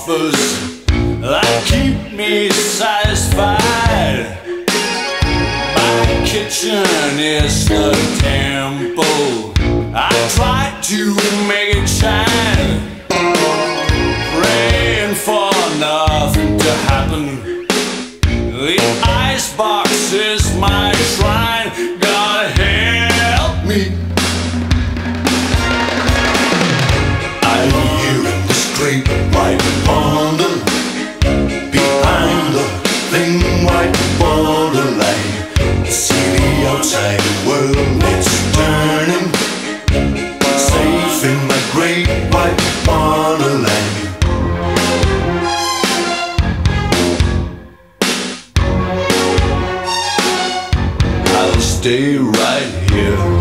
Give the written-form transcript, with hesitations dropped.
offers that keep me satisfied. My kitchen is the temple. I try to make it shine, praying for nothing to happen. The icebox is my shrine. God help me. I hear in the great white Wonderland, behind the thin white borderline. See the outside world, it's turning, safe in my great white Wonderland. I'll stay right here.